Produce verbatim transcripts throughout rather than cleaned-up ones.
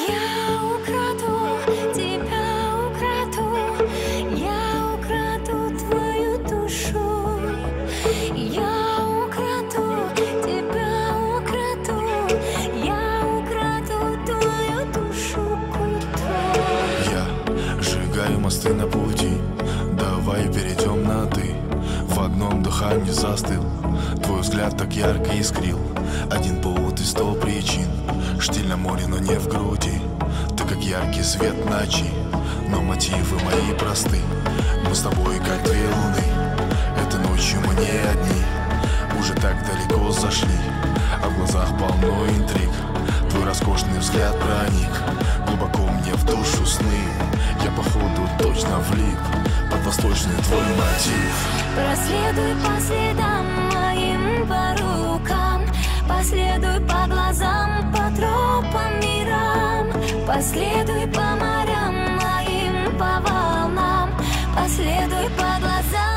Мосты на пути, давай перейдем на ты. В одном дыхании застыл, твой взгляд так ярко искрил. Один повод и сто причин, штиль на море, но не в груди. Ты как яркий свет ночи, но мотивы мои просты. Мы с тобой как две луны, этой ночью мы не одни. Уже так далеко зашли, а в глазах полно интриг. Твой роскошный взгляд проник глубоко мне в душу сны. Я походу точно влип под восточный твой мотив. Проследуй по следам моим, по рукам, последуй по глазам, по тропам мирам. Последуй по морям моим, по волнам, последуй по глазам.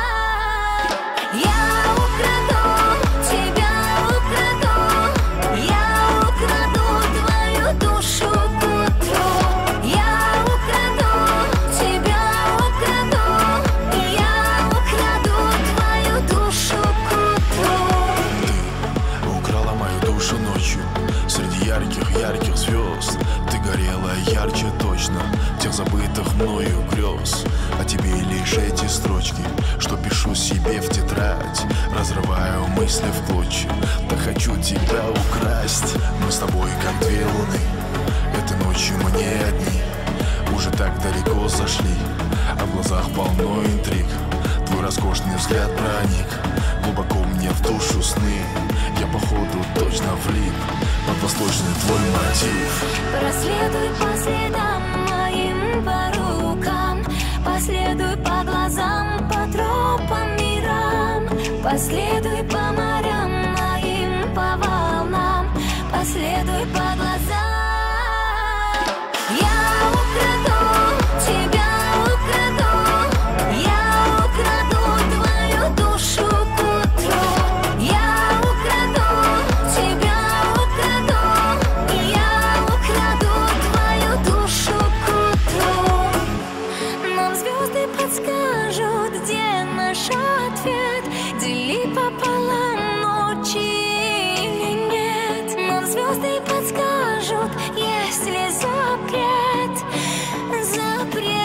Я украду тебя, украду, я украду твою душу к утру. Я украду тебя, украду, я украду твою душу к утру. Ты украла мою душу ночью среди ярких-ярких звезд. Ты горела ярче точно тех забытых мною грез. А тебе лишь эти строчки, что пишу себе в тетрадь. Разрываю мысли в клочья, так хочу тебя украсть. Мы с тобой как две луны, этой ночью мы не одни. Уже так далеко зашли, а в глазах полно интриг. Твой роскошный взгляд проник глубоко мне в душу сны. Я походу точно влип под восточный твой мотив. Проследуй по следам моим, по рукам, последуй по глазам, по тропам мирам. Последуй по морям моим, по волнам, последуй по глазам. Я украду тебя, украду, я украду твою душу к утру. Я украду тебя, украду, я украду твою душу к утру. Нам звезды подскажут, где наш ответ. Дели пополам ночи или нет. Нам звезды подскажут, есть ли запрет, запрет.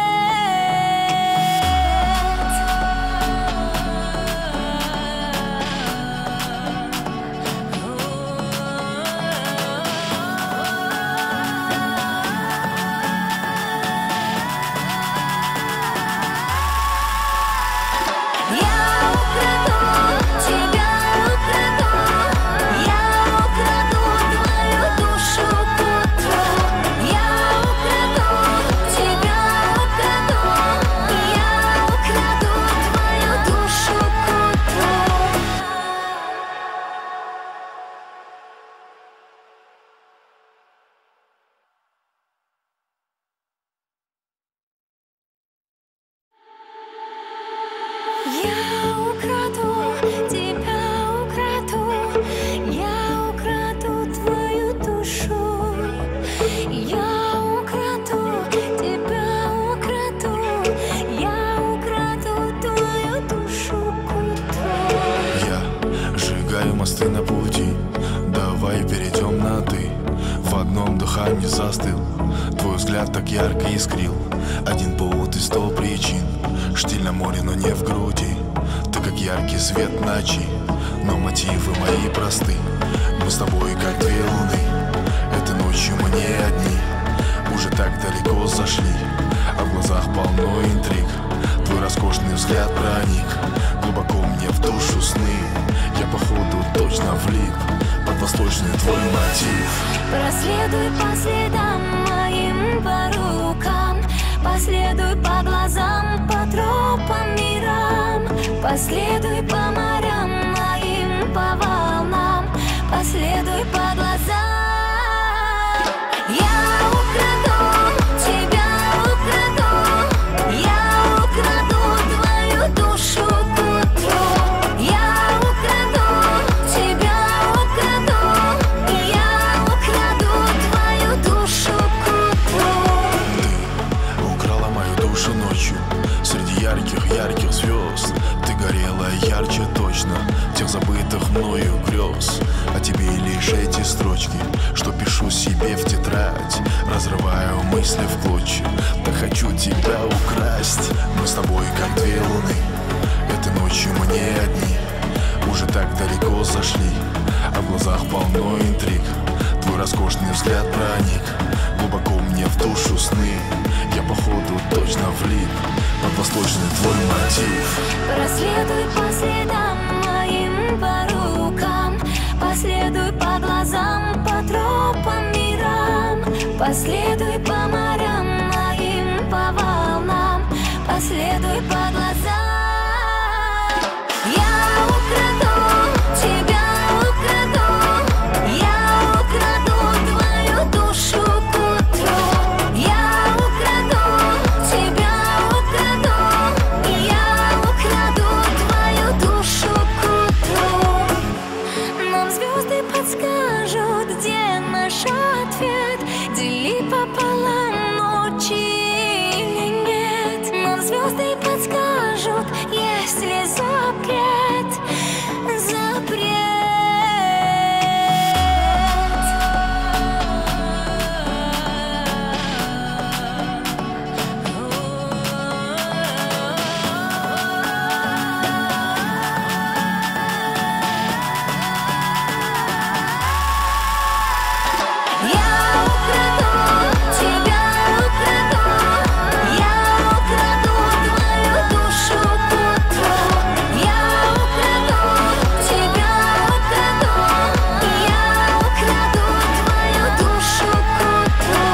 Я украду тебя, украду, я украду твою душу к утру. Я украду тебя, украду, я украду твою душу к утру. Я украду тебя, украду, я украду твою душу. Я украду тебя, украду, я украду твою душу к утру. Я сжигаю мосты на пути, давай перейдем на ты. В одном дыхании застыл, твой взгляд так ярко искрил. Один повод и сто причин, штиль на море, но не в груди. Ты как яркий свет ночи, но мотивы мои просты. Мы с тобой как две луны, этой ночью мы не одни. Уже так далеко зашли, а в глазах полно интриг. Твой роскошный взгляд проник глубоко мне в душу сны. Я походу точно влип под восточный твой мотив. Проследуй по следам моим, по рукам, последуй по глазам, по тропам мирам. Последуй по морям моим, по волнам, последуй по глазам. Я украду тебя, украду, я украду твою душу к утру. Я украду тебя, украду, я украду твою душу. строчки, что пишу себе в тетрадь. Разрываю мысли в клочья, так хочу тебя украсть. Мы с тобой как две луны, этой ночью мы не одни. Уже так далеко зашли, а в глазах полно интриг. Твой роскошный взгляд проник глубоко мне в душу сны. Я походу точно влип под восточный твой мотив. Проследуй по следам моим, по рукам, последуй по глазам, по тропам мирам. Последуй по морям моим, по волнам, последуй по глазам. Я украду тебя, украду, я украду твою душу к утру. Я украду тебя, украду, я украду твою душу к утру. Нам звезды подскажут, где наш ответ. Дели пополам ночи или нет. Нам звезды подскажут, есть ли запрет, запрет. Я украду тебя, украду, я украду твою душу к утру. Я украду тебя, украду, я украду твою душу к утру.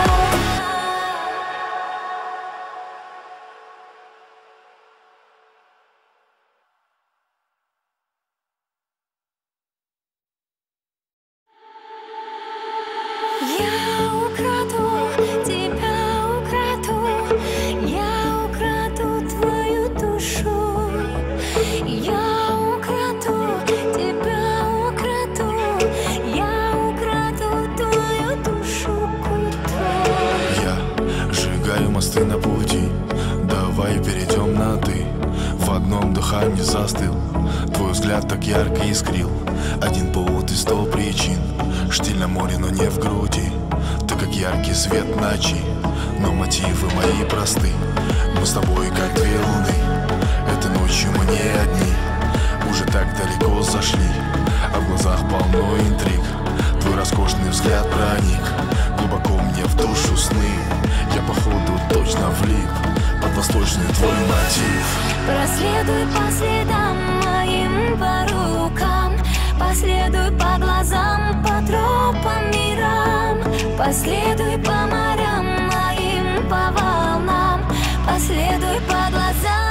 Я украду тебя, украду, я украду твою душу. Я украду тебя, украду, я украду твою душу к утру. Я сжигаю мосты на пути, давай перейдем на ты. В одном дыхании застыл, твой взгляд так ярко искрил. Один повод и сто причин, штиль на море, но не в груди. Ты как яркий свет ночи, но мотивы мои просты. Мы с тобой как две луны, этой ночью мы не одни. Уже так далеко зашли, а в глазах полно интриг. Твой роскошный взгляд проник глубоко мне в душу сны. Я походу точно влип под восточный твой мотив. Проследуй по следам моим, по рукам, последуй по глазам, по тропам мирам. Последуй по морям моим, по волнам, последуй по глазам.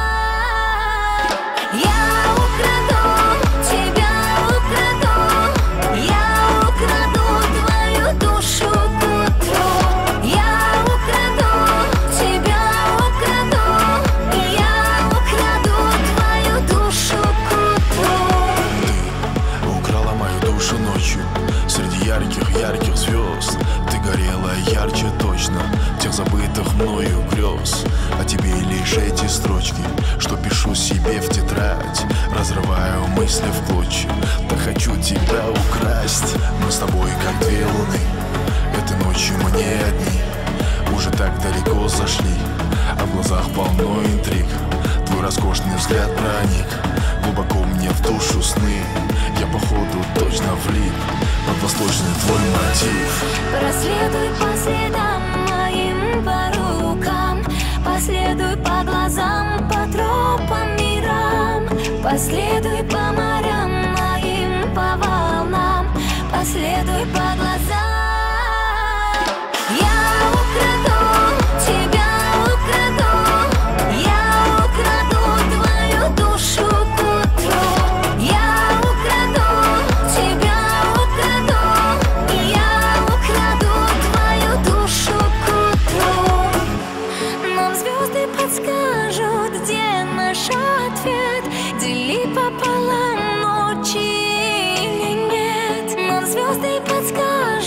Я украду тебя, украду, я украду твою душу к утру. Я украду тебя, украду, я украду твою душу к утру. Ты украла мою душу ночью среди ярких-ярких звезд. Ты горела ярче точно тех забытых мною грез. А тебе лишь эти строчки, что пишу себе в тетрадь. Разрываю мысли в клочья, так хочу тебя украсть. Мы с тобой как две луны, этой ночью мы не одни. Уже так далеко зашли, а в глазах полно интриг. Твой роскошный взгляд проник глубоко мне в душу сны. Я походу точно влип под восточный твой мотив. Проследуй по следам моим, по рукам, последуй по глазам, по тропам мирам. Последуй по морям моим, по волнам, последуй по глазам. Я украду тебя, украду, я украду твою душу к утру. Я украду тебя, украду, я украду твою душу к утру. Нам звезды подскажут, где наш ответ. Дели пополам ночи или нет. Нам звезды подскажут.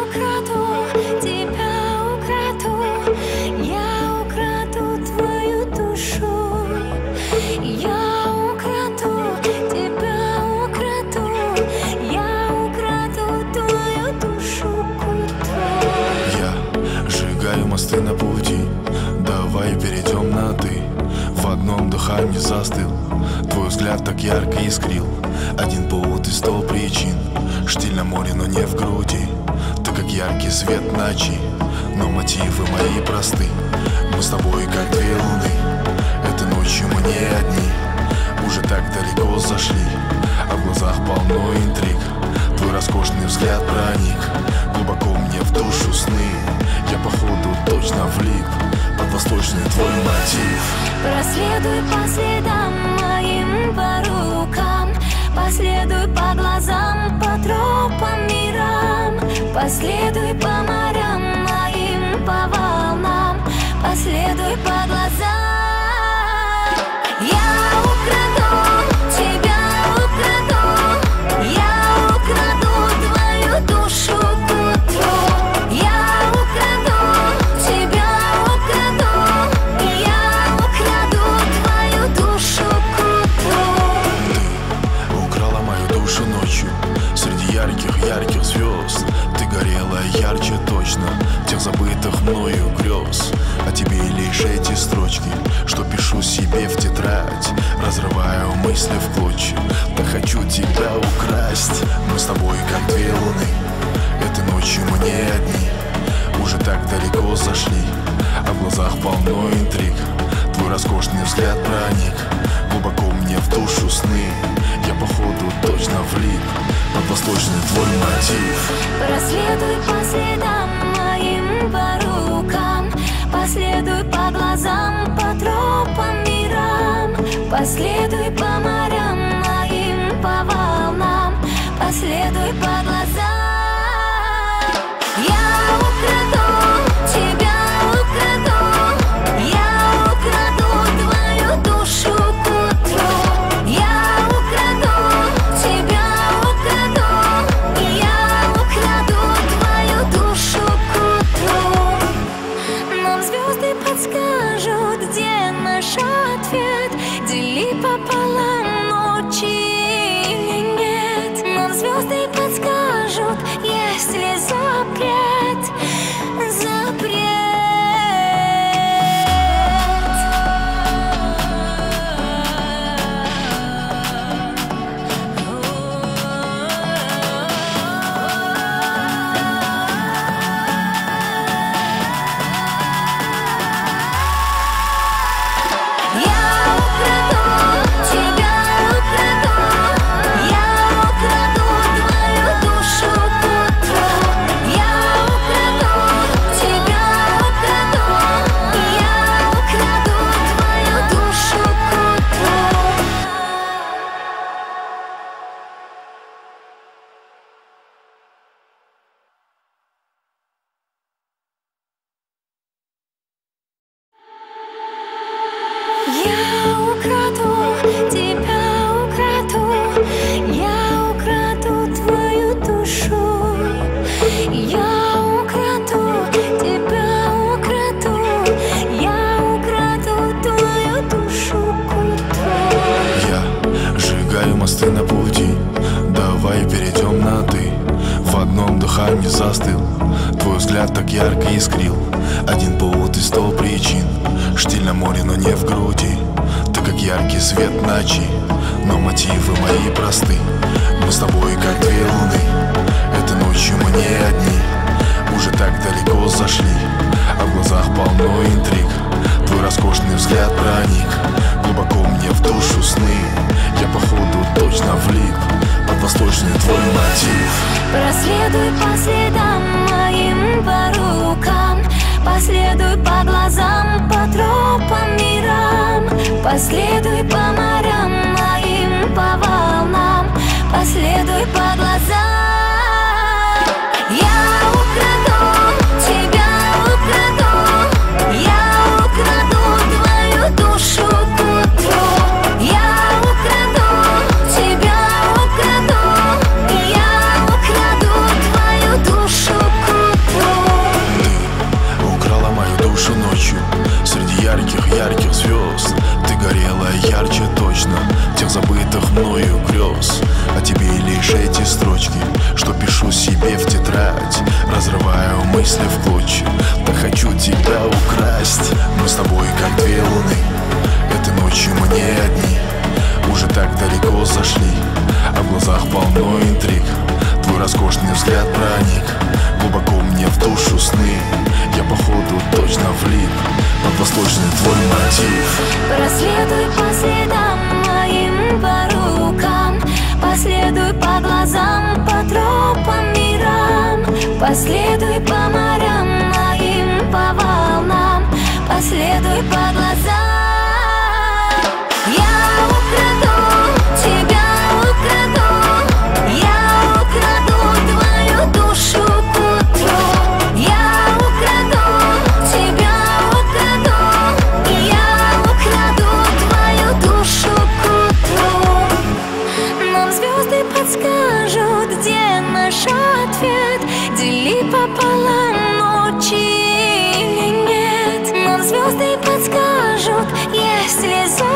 украду, тебя украду, я украду твою душу. Я украду, тебя украду, я украду твою душу к утру. Я сжигаю мосты на пути, давай перейдем на ты. В одном дыхании застыл, твой взгляд так ярко искрил. Один повод и сто причин. Штиль на море, но не в груди. Ты как яркий свет ночи, но мотивы мои просты. Мы с тобой как две луны, этой ночью мы не одни. Уже так далеко зашли, а в глазах полно интриг. Твой роскошный взгляд проник глубоко мне в душу сны. Я походу точно влип под восточный твой мотив. Проследуй по следам моим, по рукам, последуй по глазам, по тропам мирам. Последуй по морям моим, по волнам, последуй по глазам. Я украду, тебя украду, я украду твою душу к утру. Я украду, тебя украду, я украду твою душу к утру. Ты украла мою душу ночью среди ярких-ярких звезд. Ты горела ярче точно тех забытых мною грез. А тебе лишь эти строчки, что пишу себе в тетрадь. Разрываю мысли в клочья, так хочу тебя украсть. Мы с тобой как две луны, этой ночью мы не одни. Уже так далеко зашли, а в глазах полно интриг. Твой роскошный взгляд проник глубоко мне в душу сны. Я походу точно влип под восточный твой мотив. Проследуй по следам моим, по рукам, последуй по глазам, по тропам мирам. Последуй по морям моим, по волнам, последуй по глазам. Я украду, тебя украду, я украду твою душу к утру. Я украду, тебя украду, я украду твою душу к утру. Нам звезды подскажут, где наш ответ. Дели пополам ночи или нет. Нам звезды подскажут, есть ли запрет, запрет. Я украду, тебя украду, я украду твою душу к утру. Я украду, тебя украду, я украду твою душу к утру. Я украду, тебя украду, я украду твою душу. Я украду, тебя украду, я украду твою душу к утру. Я сжигаю мосты на пути, давай перейдем на ты. В одном дыхании застыл, твой взгляд так ярко искрил. Один повод и сто причин. Штиль на море, но не в груди. Ты как яркий свет ночи, но мотивы мои просты. Мы с тобой как две луны, этой ночью мы не одни. Уже так далеко зашли, а в глазах полно интриг. Твой роскошный взгляд проник глубоко мне в душу сны. Я походу точно влип под восточный твой мотив. Проследуй по следам моим, по рукам, последуй по глазам, по тропам мирам. Последуй по морям моим, по волнам, последуй по глазам. Я украду, тебя украду, я украду твою душу к утру. Я украду, тебя украду, я украду твою душу к утру. Последуй по следам моим, по рукам, последуй по глазам, по тропам мирам. Последуй по морям моим, по волнам, последуй по глазам. Я украду тебя, украду, я украду твою душу к утру. Я украду тебя, украду, я украду твою душу к утру. Нам звезды подскажут, где наш ответ. Дели пополам ночи или нет. Нам звезды подскажут, есть ли зона.